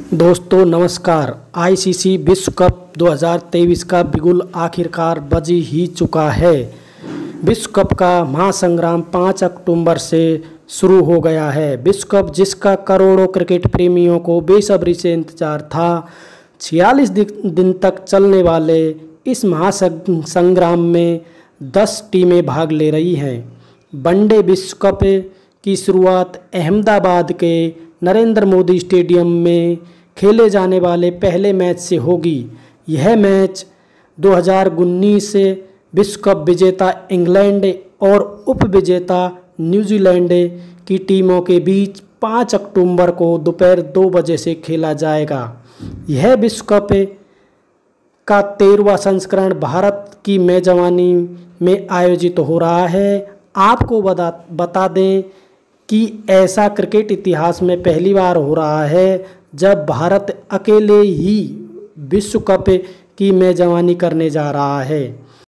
दोस्तों नमस्कार। आईसीसी विश्व कप 2023 का बिगुल आखिरकार बज ही चुका है। विश्व कप का महासंग्राम 5 अक्टूबर से शुरू हो गया है। विश्व कप जिसका करोड़ों क्रिकेट प्रेमियों को बेसब्री से इंतजार था। 46 दिन तक चलने वाले इस महासंग्राम में 10 टीमें भाग ले रही हैं। वनडे विश्व कप की शुरुआत अहमदाबाद के नरेंद्र मोदी स्टेडियम में खेले जाने वाले पहले मैच से होगी। यह मैच 2019 विश्व कप विजेता इंग्लैंड और उप विजेता न्यूजीलैंड की टीमों के बीच 5 अक्टूबर को दोपहर 2 बजे से खेला जाएगा। यह विश्व कप का 13वां संस्करण भारत की मेजबानी में आयोजित हो रहा है। आपको बता दें कि ऐसा क्रिकेट इतिहास में पहली बार हो रहा है जब भारत अकेले ही विश्व कप की मेजबानी करने जा रहा है।